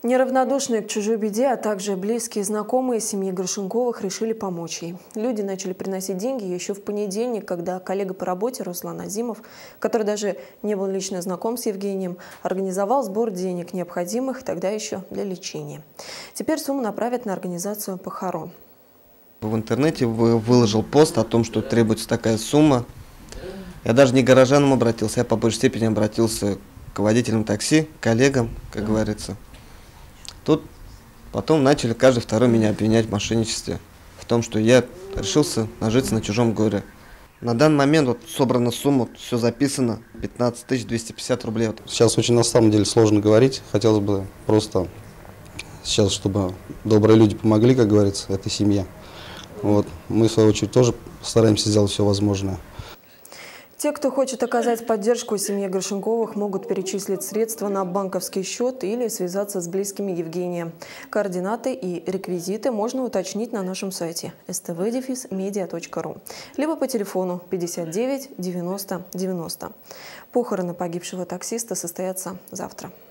Неравнодушные к чужой беде, а также близкие и знакомые семьи Горшенковых решили помочь ей. Люди начали приносить деньги еще в понедельник, когда коллега по работе Руслан Азимов, который даже не был лично знаком с Евгением, организовал сбор денег, необходимых тогда еще для лечения. Теперь сумму направят на организацию похорон. В интернете выложил пост о том, что требуется такая сумма. Я даже не к горожанам обратился, я по большей степени обратился к водителям такси, коллегам, как говорится. Тут потом начали каждый второй меня обвинять в мошенничестве, в том, что я решился нажиться на чужом горе. На данный момент вот собрана сумма, все записано, 15 250 рублей. Сейчас очень на самом деле сложно говорить, хотелось бы просто сейчас, чтобы добрые люди помогли, как говорится, этой семье. Вот. Мы, в свою очередь, тоже стараемся сделать все возможное. Те, кто хочет оказать поддержку семье Горшенковых, могут перечислить средства на банковский счет или связаться с близкими Евгения. Координаты и реквизиты можно уточнить на нашем сайте stv-media.ru либо по телефону 59 90 90. Похороны погибшего таксиста состоятся завтра.